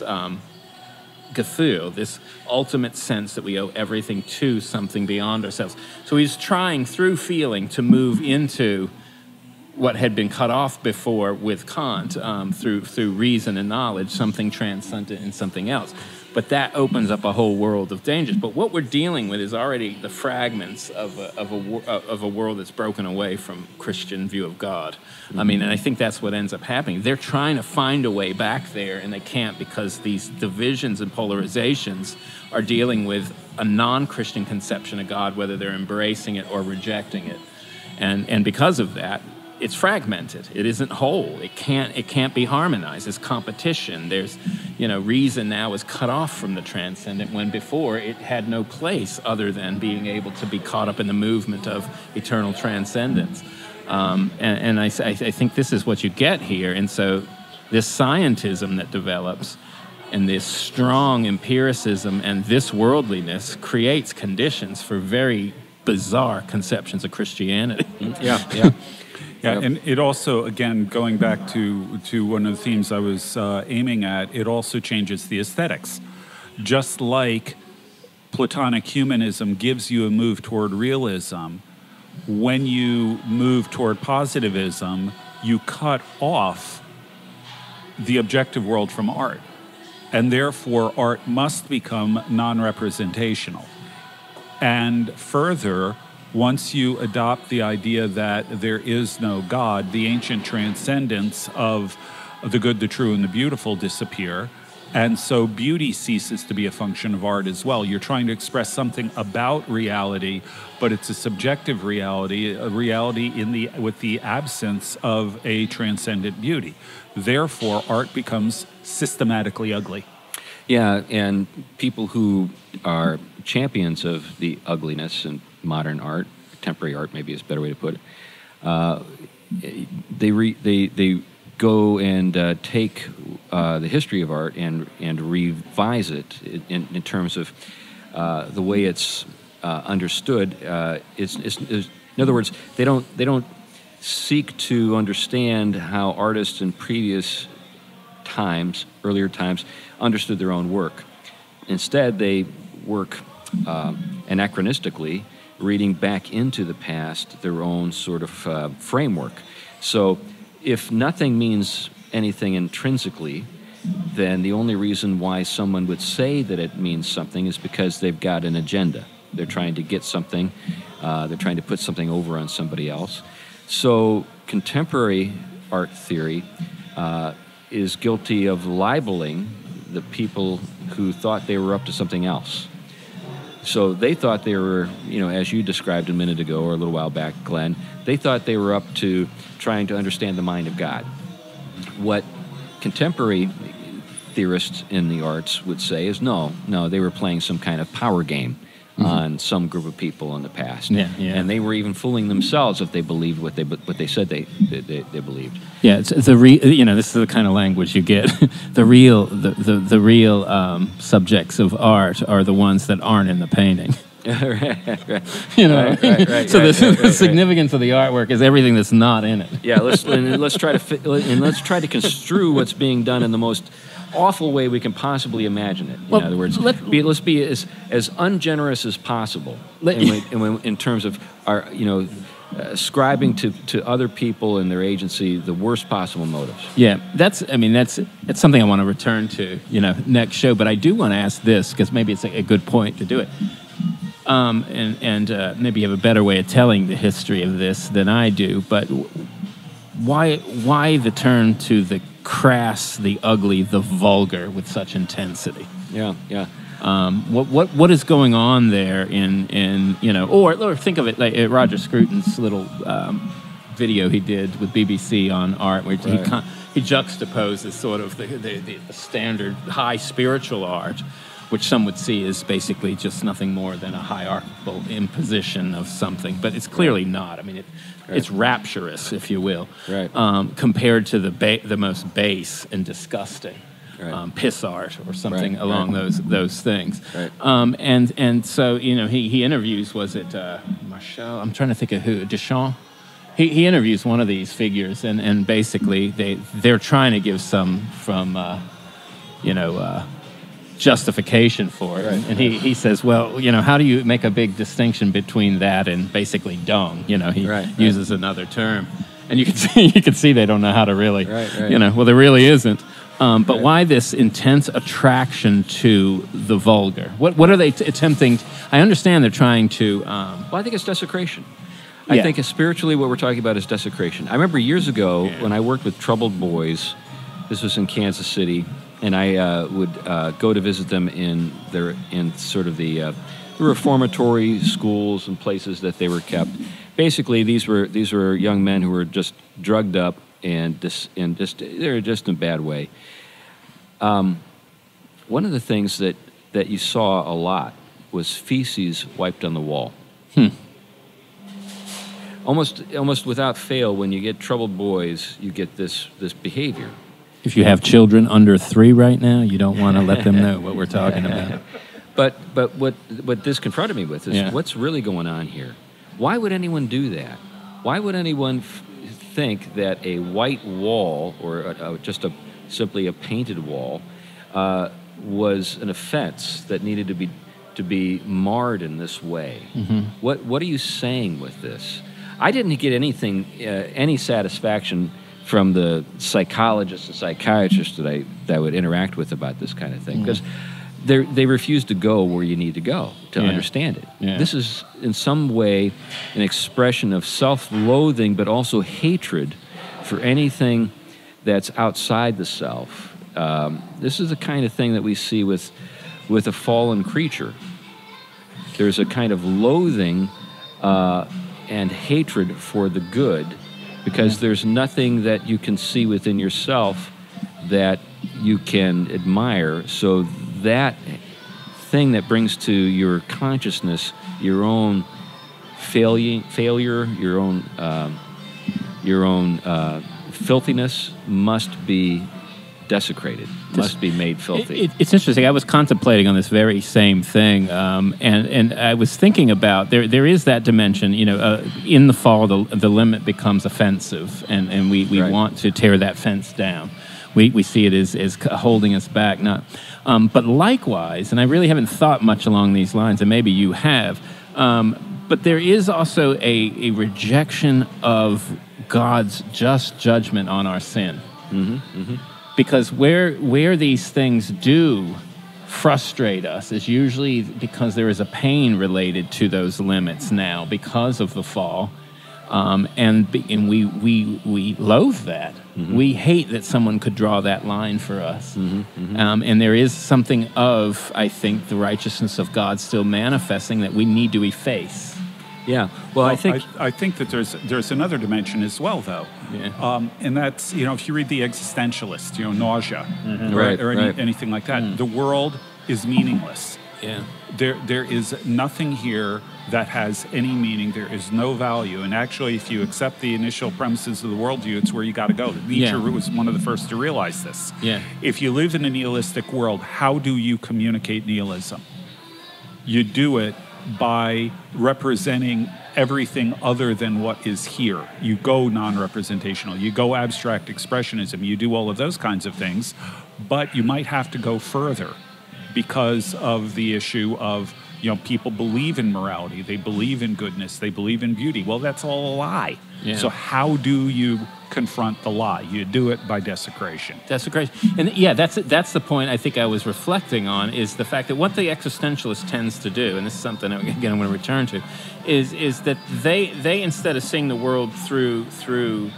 Gefühl, this ultimate sense that we owe everything to something beyond ourselves. So he's trying through feeling to move into what had been cut off before with Kant, through reason and knowledge, something transcendent in something else. But that opens up a whole world of dangers. But what we're dealing with is already the fragments of a world that's broken away from Christian view of God. Mm-hmm. I mean, and I think that's what ends up happening. They're trying to find a way back there, and they can't, because these divisions and polarizations are dealing with a non-Christian conception of God, whether they're embracing it or rejecting it. And because of that, it's fragmented. It isn't whole. It can't be harmonized. There's competition. There's, reason now is cut off from the transcendent, when before it had no place other than being able to be caught up in the movement of eternal transcendence. And I think this is what you get here. And so this scientism that develops and this strong empiricism and this worldliness creates conditions for very bizarre conceptions of Christianity. Yeah. Yeah, and it also, again, going back to one of the themes I was aiming at, it also changes the aesthetics. Just like Platonic humanism gives you a move toward realism, when you move toward positivism, you cut off the objective world from art. And therefore, art must become non-representational. And further, once you adopt the idea that there is no God, the ancient transcendence of the good, the true, and the beautiful disappear. And so beauty ceases to be a function of art as well. You're trying to express something about reality, but it's a subjective reality, a reality with the absence of a transcendent beauty. Therefore, art becomes systematically ugly. Yeah, and people who are champions of the ugliness in modern art, contemporary art maybe is a better way to put it. They go and take the history of art and revise it in terms of the way it's understood. In other words, they don't seek to understand how artists in previous times, earlier times, understood their own work. Instead, they work anachronistically, reading back into the past their own sort of framework. So if nothing means anything intrinsically, then the only reason why someone would say that it means something is because they've got an agenda. They're trying to get something. They're trying to put something over on somebody else. So contemporary art theory is guilty of libeling the people who thought they were up to something else. So they thought they were, as you described a minute ago or a little while back, Glenn, they thought they were up to trying to understand the mind of God. What contemporary theorists in the arts would say is no, they were playing some kind of power game on some group of people in the past. Yeah. And they were even fooling themselves if they believed what they said they believed. Yeah, it's this is the kind of language you get. the real subjects of art are the ones that aren't in the painting. Right. So the significance of the artwork is everything that's not in it. Yeah, let's try to construe what's being done in the most awful way we can possibly imagine it. In other words, let's be as ungenerous as possible in terms of our ascribing to other people and their agency the worst possible motives. Yeah, that's something I want to return to next show. But I do want to ask this because maybe it's a good point to do it. And maybe you have a better way of telling the history of this than I do. But why the turn to the crass, the ugly, the vulgar with such intensity? Yeah. What is going on there or think of it like Roger Scruton's little video he did with BBC on art, where he juxtaposes sort of the standard high spiritual art, which some would see as basically just nothing more than a hierarchical imposition of something, but it's clearly not. I mean, it's rapturous, if you will, compared to the most base and disgusting piss art or something along those things. Right. And so he interviews, was it Marshall? I'm trying to think of who, Deschamps. He interviews one of these figures, and basically they're trying to give some justification for it. And he says, well, how do you make a big distinction between that and basically dung? He uses another term. And you can see they don't know how to really, well, there really isn't. But why this intense attraction to the vulgar? What are they attempting? I understand they're trying to... Well, I think it's desecration. I think spiritually what we're talking about is desecration. I remember years ago when I worked with troubled boys, this was in Kansas City, and I would go to visit them in sort of the reformatory schools and places that they were kept. Basically, these were young men who were just drugged up and they were just in a bad way. One of the things that you saw a lot was feces wiped on the wall. Almost without fail, when you get troubled boys, you get this behavior. If you have children under 3 right now, you don't want to let them know what we're talking about. But what this confronted me with is what's really going on here. Why would anyone do that? Why would anyone think that a white wall or just simply a painted wall was an offense that needed to be marred in this way? What are you saying with this? I didn't get any satisfaction from the psychologists and psychiatrists that I would interact with about this kind of thing, because they refuse to go where you need to go to understand it. This is in some way an expression of self-loathing, but also hatred for anything that's outside the self. This is the kind of thing that we see with a fallen creature. There's a kind of loathing and hatred for the good, because there's nothing that you can see within yourself that you can admire. So that thing that brings to your consciousness your own failure, your own filthiness must be desecrated, must be made filthy. It's interesting. I was contemplating on this very same thing, and I was thinking about there is that dimension. In the fall, the limit becomes offensive, and we Right. want to tear that fence down. We see it as holding us back, not. But likewise, and I really haven't thought much along these lines, and maybe you have. But there is also a rejection of God's just judgment on our sin. Mm-hmm, mm-hmm. Because where these things do frustrate us is usually because there is a pain related to those limits now because of the fall, and we loathe that. Mm-hmm. We hate that someone could draw that line for us. Mm-hmm, mm-hmm. And there is something of, I think, the righteousness of God still manifesting that we need to efface. Yeah. Well, I think that there's another dimension as well, though. Yeah. And that's, if you read The Existentialist, Nausea, Mm-hmm. or anything like that, the world is meaningless. Yeah. There is nothing here that has any meaning. There is no value. And actually, if you accept the initial premises of the worldview, it's where you got to go. Nietzsche was one of the first to realize this. Yeah. If you live in a nihilistic world, how do you communicate nihilism? You do it by representing everything other than what is here. You go non-representational. You go abstract expressionism. You do all of those kinds of things, but you might have to go further because of the issue of, people believe in morality. They believe in goodness. They believe in beauty. Well, that's all a lie. Yeah. So how do you confront the lie? You do it by desecration. Desecration. And that's the point I think I was reflecting on, is the fact that what the existentialist tends to do, and this is something, again, I'm going to return to, is that they instead of seeing the world through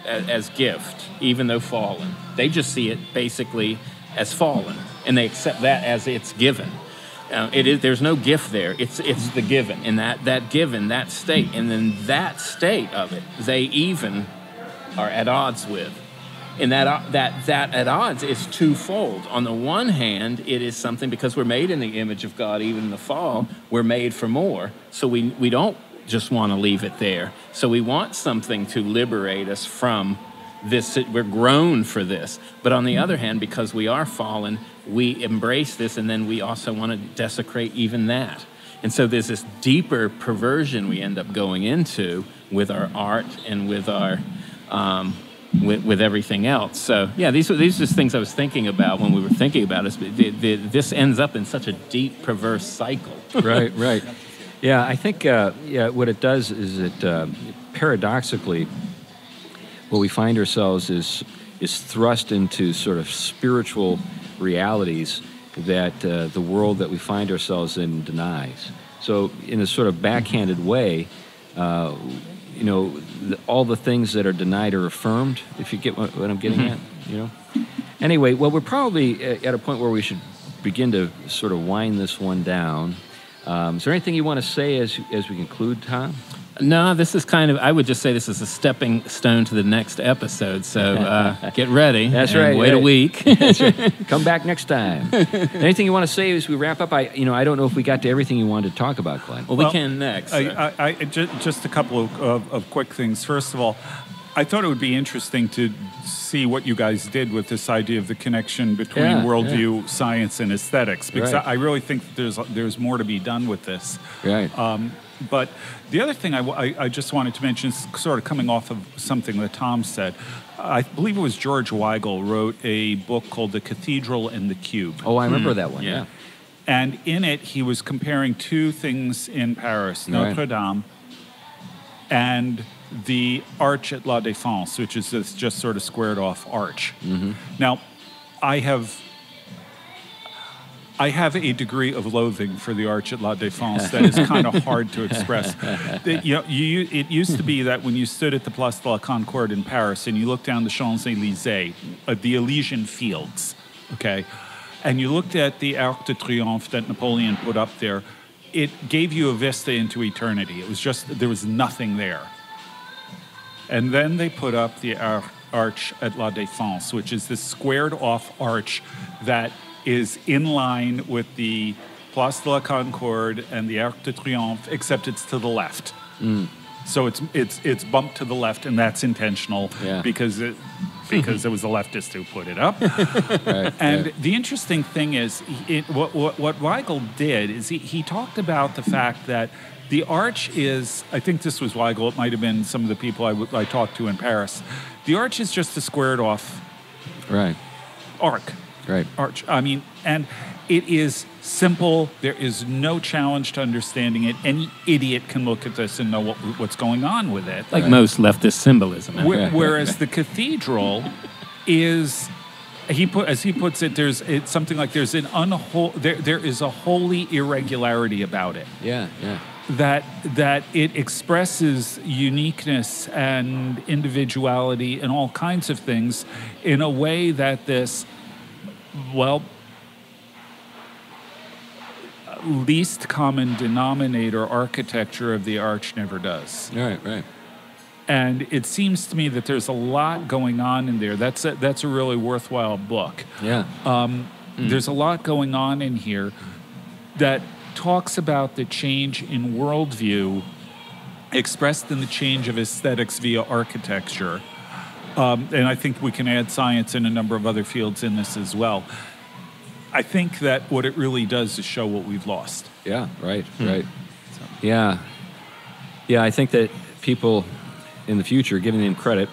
as gift, even though fallen, they just see it basically as fallen, and they accept that as it's given. There's no gift there. It's the given, and that given, that state, and then that state of it, they even are at odds with. And that at odds is twofold. On the one hand, it is something, because we're made in the image of God, even in the fall, we're made for more. So we don't just want to leave it there. So we want something to liberate us from this. We're grown for this. But on the other hand, because we are fallen, we embrace this, and then we also want to desecrate even that. And so there's this deeper perversion we end up going into with our art and with our with everything else. So these are just things I was thinking about when we were thinking about this. This ends up in such a deep, perverse cycle. Right. Yeah, I think what it does is it paradoxically, what we find ourselves is thrust into sort of spiritual realities that the world that we find ourselves in denies. So in a sort of backhanded way, all the things that are denied are affirmed, if you get what I'm getting at, Anyway, well, we're probably at a point where we should begin to sort of wind this one down. Is there anything you want to say as we conclude, Tom? No, this is I would just say this is a stepping stone to the next episode. So get ready. That's right. Wait a week. That's right. Come back next time. Anything you want to say as we wrap up? I don't know if we got to everything you wanted to talk about, Glenn. Well, we can next. Just a couple of quick things. First of all, I thought it would be interesting to see what you guys did with this idea of the connection between worldview, science, and aesthetics, because I really think that there's more to be done with this. Right. But the other thing I just wanted to mention is sort of coming off of something that Tom said. I believe it was George Weigel wrote a book called The Cathedral and the Cube. Oh, I remember that one, yeah. And in it, he was comparing two things in Paris, Notre Dame and the arch at La Défense, which is this just sort of squared off arch. Mm-hmm. Now, I have a degree of loathing for the arch at La Défense that is kind of hard to express. It used to be that when you stood at the Place de la Concorde in Paris and you looked down the Champs-Élysées, the Elysian Fields, okay, and you looked at the Arc de Triomphe that Napoleon put up there, it gave you a vista into eternity. It was just, there was nothing there. And then they put up the arch at La Défense, which is this squared off arch that is in line with the Place de la Concorde and the Arc de Triomphe, except it's to the left. So it's bumped to the left, and that's intentional because it was a leftist who put it up. And the interesting thing is, what Weigel did is he talked about the fact that the arch is, I think this was Weigel, it might have been some of the people I talked to in Paris. The arch is just a squared off arc. Arch. I mean, and it is simple. There is no challenge to understanding it. Any idiot can look at this and know what's going on with it. Like most leftist symbolism. Whereas the cathedral is, as he puts it, it's something like there is a holy irregularity about it. That it expresses uniqueness and individuality and all kinds of things in a way that this, least common denominator architecture of the arch never does. Right. And it seems to me that there's a lot going on in there. That's a really worthwhile book. There's a lot going on in here that talks about the change in worldview expressed in the change of aesthetics via architecture. And I think we can add science and a number of other fields in this as well. I think that what it really does is show what we've lost. Right. Yeah, I think that people in the future, giving them credit,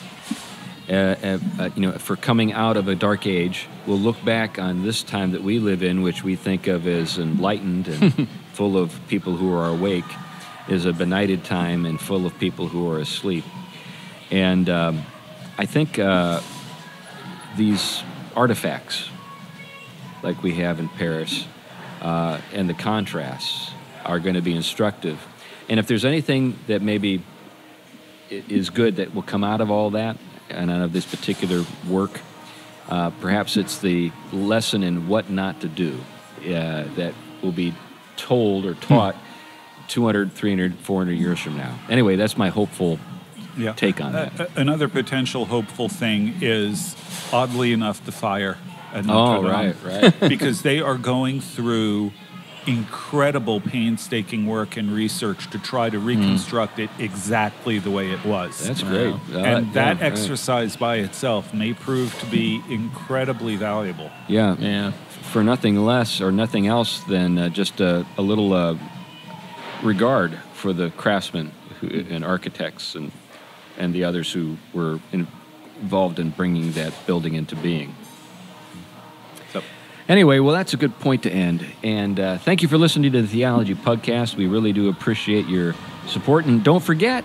for coming out of a dark age, will look back on this time that we live in, which we think of as enlightened and full of people who are awake, is a benighted time and full of people who are asleep. And I think these artifacts, like we have in Paris, and the contrasts are going to be instructive. And if there's anything that maybe is good that will come out of all that and out of this particular work, perhaps it's the lesson in what not to do that will be told or taught 200, 300, 400 years from now. Anyway, that's my hopeful take on that. Another potential hopeful thing is, oddly enough, the fire at Notre Dame. Right. Because they are going through incredible painstaking work and research to try to reconstruct it exactly the way it was. That's great. And that exercise by itself may prove to be incredibly valuable. Yeah. For nothing less or nothing else than just a little regard for the craftsmen and architects and the others who were involved in bringing that building into being. Anyway, well, that's a good point to end. And thank you for listening to the Theology Pugcast. We really do appreciate your support. And don't forget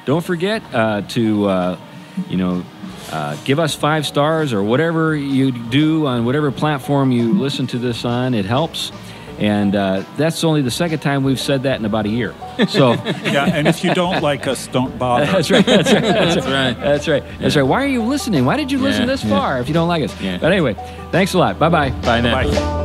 to give us 5 stars or whatever you do on whatever platform you listen to this on. It helps. And that's only the second time we've said that in about a year. So and if you don't like us, don't bother. That's right. Why are you listening? Why did you listen this far if you don't like us? But anyway, thanks a lot. Bye-bye. Bye now. Bye.